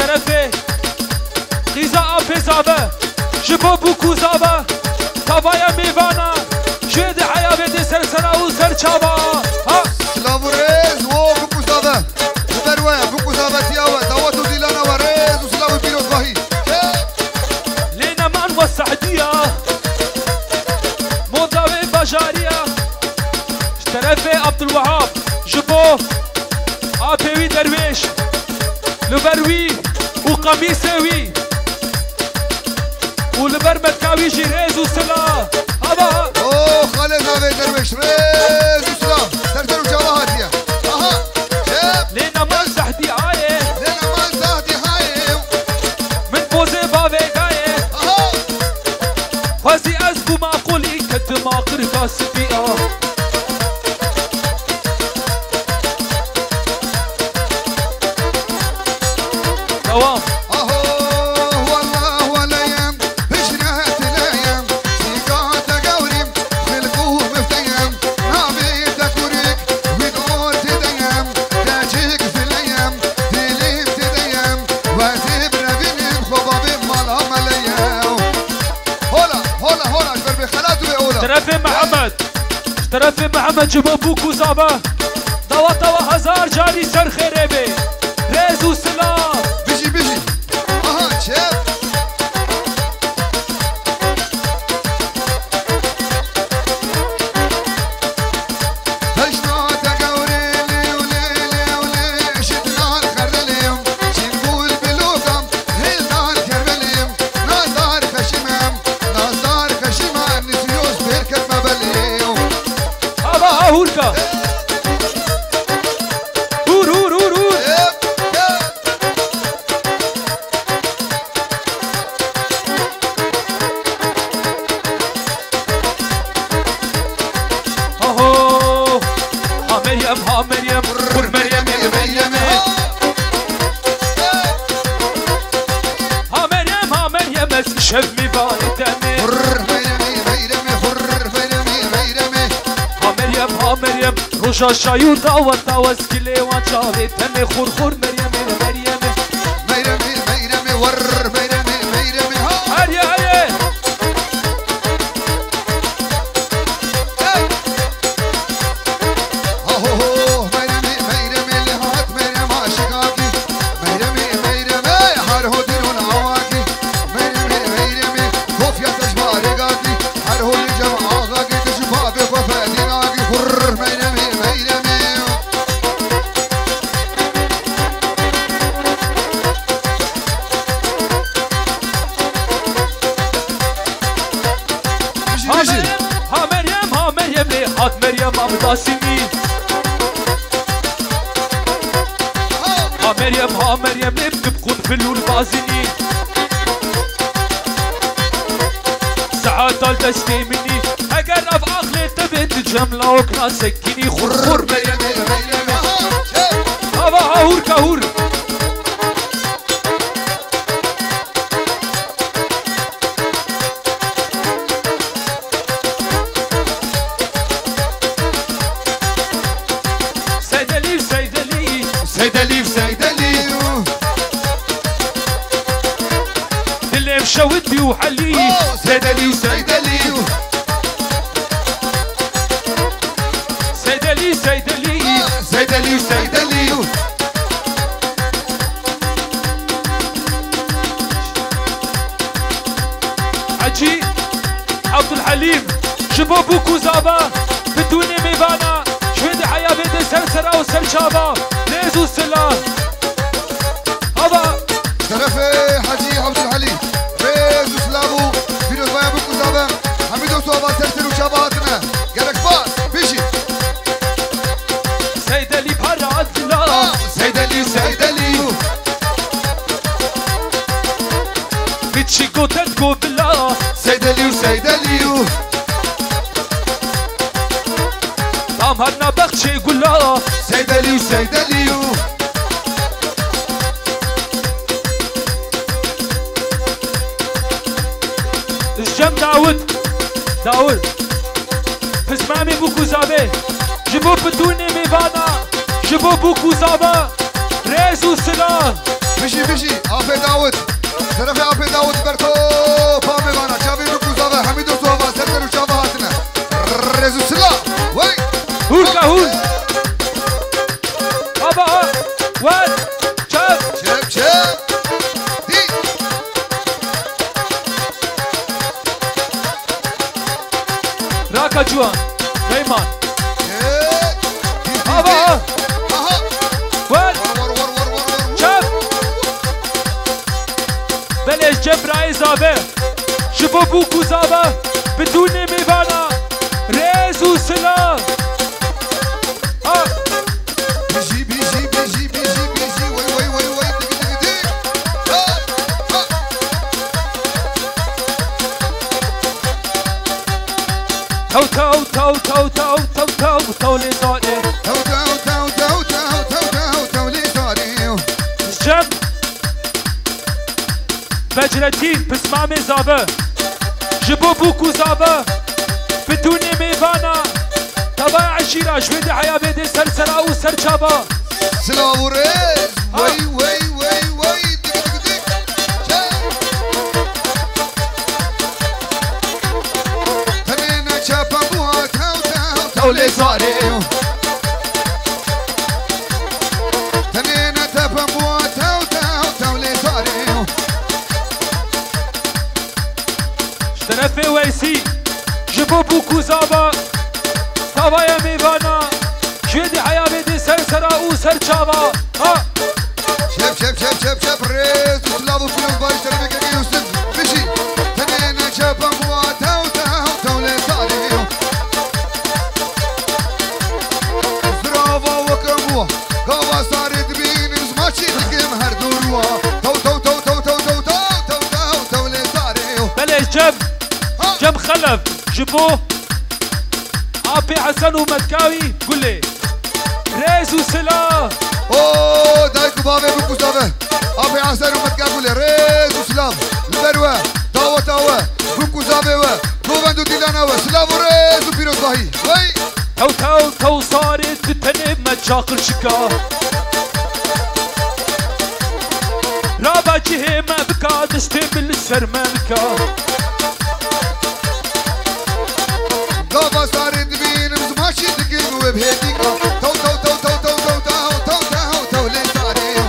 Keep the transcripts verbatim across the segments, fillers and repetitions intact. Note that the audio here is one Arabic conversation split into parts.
طرفه غذاء بزابه جبو بوكو زابه تابايا ميوانا جد حيابه سرسنا وسرچابا ها سلام ريز و بوكو زابه بروه بوكو زابه تياوه دواتو ديلانا وريز وسلام بيروز باهي لينا من والسعديه موضوع بجاريه طرفه عبد الوهاب جبو ابي درويش لبروي وقميصوي والبرمت كاوي جيريز وسلا هذا اوه خالد هذا درويش ريز وسلام ترتر وجواهات يا اها شاب لينا ما زحدي هاي لينا ما زحدي هاي من بوزي بافي جاي اها خوزي ازبو معقولي كنت ما قرقا سبيئة دوام طرفي محمد طرفي محمد جبو بوكو زابا دوا دوا هزار جاري سر خيربي ريز وسلام بيجي بيجي اها شاب هجنا تقوري لي وليلي ولي شدنا الخردليم شنقول بلوكم هلنا الكربليم نازار كشمام نازار كشمام نسيوس بيركب مبليم هابا هوركا هور هور هور هور اهو ها مريم ها مريم ور مريم مريم ها مريم ها مريم شف ميفاني دمي خر ميرمي ميرمي خر ميرمي ميرمي ها مريم ها مريم روجا شايو داوا داوا سكيلي وان شافي تمي خور خور مريم مريم ميرمي ميرمي ور ميرمي ميرمي ها هيا هيا هو هو ميرمي ميرمي اللي هات ميرم عاشقاكي ميرمي ميرمي هرهو دينون عواكي ميرمي ميرمي كوفيا تجمع رقاكي هرهو اللي جمع عاقاكي تشفى بكوفا ديناكي خر ميرمي ميرمي ها مريم ها مريم ها مريم لي هات مريم عبداسمي ها مريم ها مريم لي بتبقون في اللون بازني ساعات تشتي مني اقرب عقلي تبت جملة وكنا سكيني خور خور مريم هذا هور كهور سيدلي سيدلي سيدلي سيدلي اللي مشوت بي وحلي سيدلي سيدلي سيدلي سيدلي سيدلي سيدلي عجي عبد الحليم شباب بوكو زابا بدوني ميفانا شوية حياة بيد سرسرة وسرشابا ليزو السلام هذا طرفي حجي عبد الحليم ريز وسلامو فيروز بايا بوكو زابا حميدو صوبا سرسر وشاباتنا قالك باس بيجي سيدلي بحر عدلا سيدلي سيدلي بتشيكو تدكو بالله سيدلي وسيدلي طعم هدنا بخشي يقول لا سيدلي وسيدلي الجم داود داود بسمامي بوكو زابي جبو بدوني ميفانا جبو بوكو زابا ريز وسلام بيجي بيجي ابي داود طرف ابي داود برتو بامي بانا جابي بكوزا حميد وصوفا سكر وشافاتنا رزو سلا وي هول كهول ابا وين شاف شاف شاف دي راكا جوان ريمان ابا وين شاف بلش جبرائي زابه شبو بوكو زابه بدون ميفانا ريزو سلام ها بيجي بيجي بيجي بيجي بيجي وي وي وي وي دق دق دق ها ها تو تو تو تو تو تو تو تو لي صاري تو تو تو تو تو تو تو تو لي صاري جم بجرتين بسمع مزابه جبو بوكو زابه بدون ميفانا تبع عشيرة شويدي حياة بيدي سلسلة وسرشابة سلام وريز وي وي وي وي دق دق دق تنين شابا بوا تو تو تو لي صاري تنين تبا بوا تو تو تو لي صاري اشترفي ويسي جبو بوكو زابا تبع يا ميفانا شويدي حياة بيدي سلسلة وسرشابة ها شاف شاف شاف شاف شاف ريز وسلام وفلوس بايش تربيك يا يوسف بشي تنين شابا بوا تو تو تو لي صاري زرافا وكرموا قوا صارت بين زماشي القم هردوروا تو تو تو تو تو تو تو تو تو تو لي صاري بلش جم جم خلف جبوه عبي حسن ومتكاوي قول لي ريز وسلام اوه دايكو بابي بكو صافي ابي حسن ومتكاوي ريز وسلام البروه تاوا تاوا بكو صافي كوفندو ديلانا وسلام وريز وبيروز باهي وي تو تو تو صارت بالتنب ما تشاقر شكا رابا جهه ما بكا تستقبل السر ما بكا قوا صارت بين زماشي القم وبهيديك تو تو تو تو تو تو تو تو تو تو لي صاري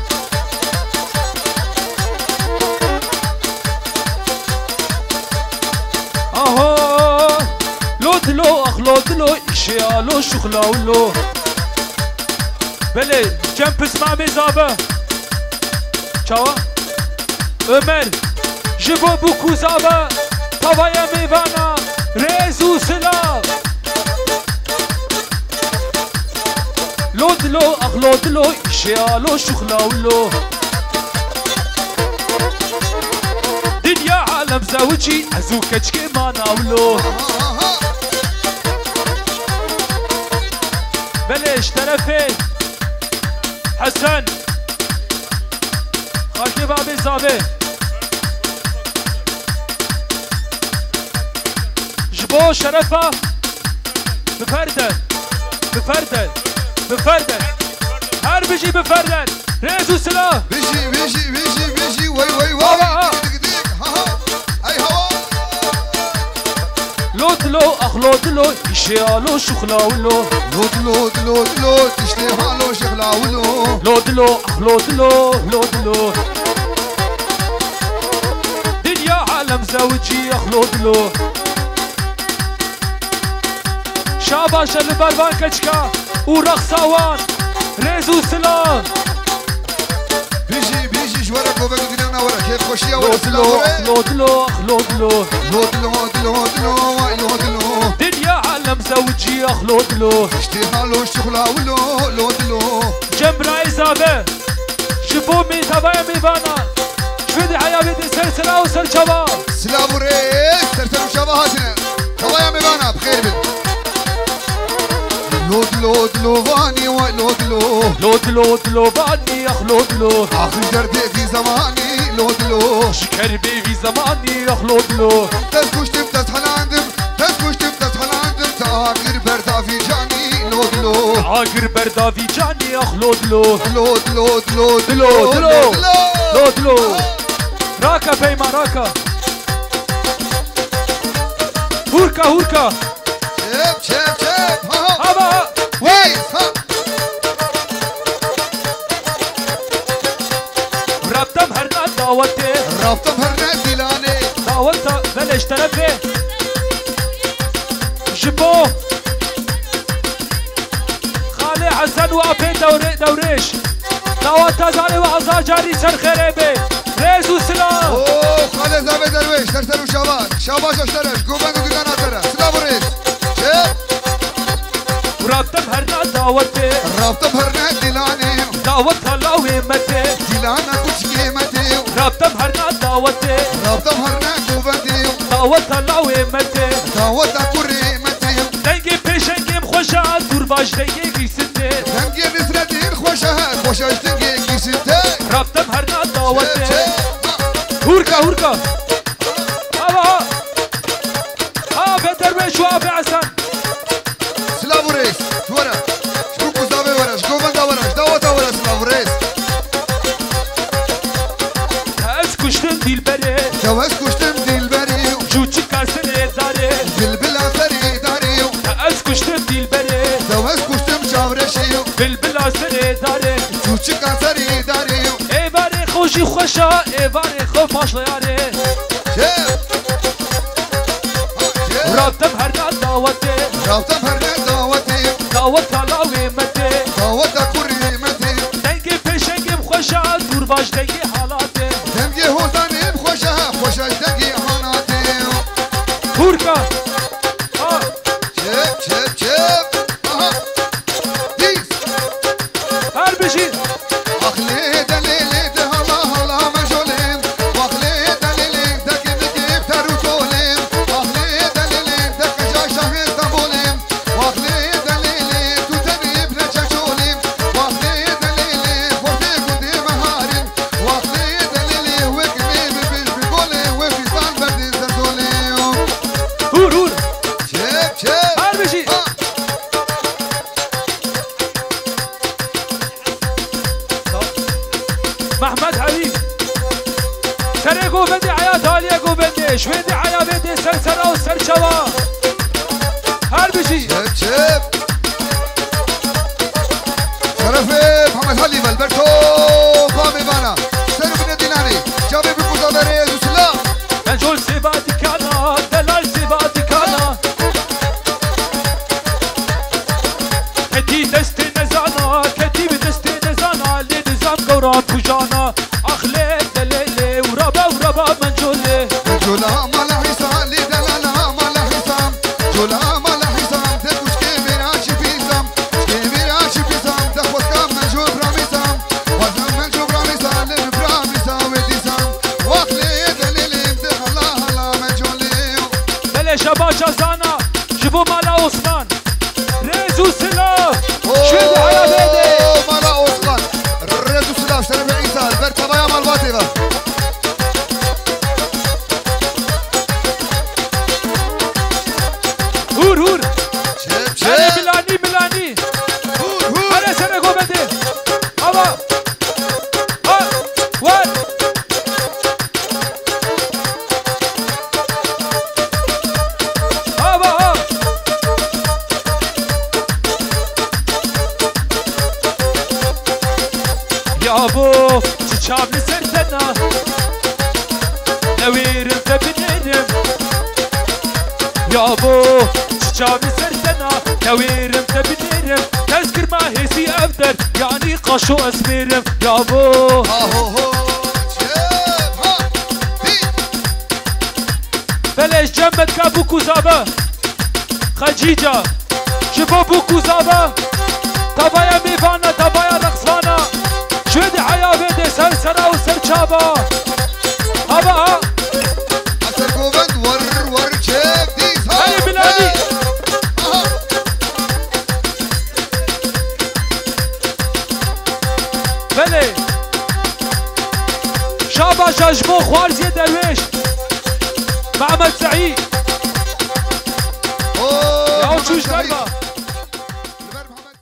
اهو لود لو اخلود لو اشياء لو شغلا ولو بلي جنب اسمع مزابه شاوا عمر جبو بوكو زابه طبايا ميفانا ريزو سلام لود لو اخلود لو اشياء لو شغلا ولو دنيا عالم زوجي ازوكج كمان اولو بلش طرفين حسن خاكي بابي زابي جبو شرفه بفردن بفردن بفردن هر بيجي بفردن ريزو سلام بيجي بيجي بيجي بيجي وي وي وي ها اي هوا لود لو اخلود لو اشياء لو شغلا ولو لود لود لود لود تشتيها لو شغلا ولو لود لو اخلود لو لود لو دنيا عالم زوجي اخلود لو شاباش البربان كشكا ورقصوان ريزو سلام بيجي بيجي جوارا كوبك دينا ورا كيف خوشيه ورا لود لو اخلود لو اخلود لو لود لود لود لود لود لود دنيا عالم زوجي اخلود لو تشتيها لو شغلا ولو لود لو جمراي زابه شبو مي تبايا ميفانا شويدي حياة بيدي سلسلة وسرشبا سلام وريس ترتلو شبهاتنا توايا ميبانا بخير بد لود لود لوفاني ولود لو لود لود لو باني اخ لود لو اخر جردي في زماني لود لو شكر بي في زماني اخ لود لو تسكشتم تسحل عندم تسكشتم تسحل عندم تاخر بردا في جاني لود لو عاقر بردافي جاني اخلود لود لود لود لود لود لود لود لود راكا بيما راكا هوركا هوركا شيب شيب شيب ها هابا ويس ها رابطة مهرنا دعوتي رابطة مهرنا ديلاني دعوتها بلش تلفي جبو خالي حسن وابي دوري دوريش دعوتها زالي وعزا جاري سر خريبي ريز وسلام اوه خالي زابي درويش ترسل وشابان شاباش اشترش قوبان ودقانا ترى سلام وريز شيب ورابطة مهرنا دعوتي رابطة مهرنا ديلاني دعوتها لوهمتي ديلانا كوش قيمتي رابطة مهرنا دعوتي رابطة مهرنا قوبتي دعوتها لوهمتي دعوتها كريمتي دنگی پیشنگیم خوشا دور باش دنگی گیسنده دنگی نسردین خوشه خوشش دنگی گیسنده رابطم هر نا دعوته هورکا هورکا آبا ها ها بدر بشو آبی عسن سلام وريس شورا شكون كوزابي ورش قوبان ورش دعوتها ورش سلام وريس از کشتن دیل بره جواز کشتم دلبری جو چی کاسن اداره دل بلا سری داری از کشتن دیل بره جواز کشتم چاورشی بل بلا سر اداره جو چی کاسری داری ای باره خوشی خوشا ای باره خو فاشل یاره شب رابطم هر نا دعوته رابطم هر دعوتی دعوت لاوی مته دعوتا کریمتی دنگی پیشنگیم خوشا دور باش دنگی حالاته دمگی حوزانیم خوشه خوشش دنگی حاناتی هورکا ها شب شب شب آها دیس هر بشین اخلی دلیلی ده هلا هلا مجولیم واخلی دلیلی ده که بگیب ترو تولیم اخلی دلیلی ده که جا شهر تبولیم واخلی دلیلی تو تریب نچشولیم واخلی دلیلی خورده گودی مهاریم واخلی دلیلی وکمی ببیش بگولیم و فیسان بردین زرزولیم هور هور شب شب هر بشین محمد حبيب سري قوبندي حياة هالية قوبندي شويدي حياة بيدي سرسرة وسرشوا هر بشي شب شب شرفي محمد هالي بالبرتو قامي بانا سيرو بن ديناني جابي بكوزا بريز وسلام منجول سيباتي كانا دلال سيباتي كانا كتي دستي نزانا كتي بدستي نزانا اللي نظام قوران بوجانا أخلي دليلي وربا وربا منجولي جولا مالا حسام لي دلالا مالا حسام جولا مالا حسام تكوش كبير عاشي بيسام كبير عاشي بيسام تخوص كام منجوب راميسام وزن منجوب راميسام لين براميسام وديسام واخلي دليلي مدخلا هلا منجولي بلش باشا زانا جيبوا مالا عثمان ريزو سلاف شويدي حياة بيدي مالا عثمان ريزو سلاف شرف عيسى البرتا بايا مال باتيبا هور هور شب أنا شب ميلاني ميلاني هور هور أنا سنة قوبندي هوا ها وان هوا ها يابو تشاب لسرتنا نويرم تبنينم يابو تشاب لسرتنا نويرم تبنينم تذكر ما هيسي أبدر يعني قشو أسميرم يابو ها هو هو شب ها هي بلش جنبت كابو كوزابا خجيجة شبو بو كوزابا تبايا ميفانا تبايا رقصانا شويدي حياة بيدي سرسرة وسرشابا هبا ها أثر قوبند ور ور شب ديس ها هاي بلادي ها بلي شابا جاجبو خوارزي درويش محمد سعيد اوه يا وشوش دربا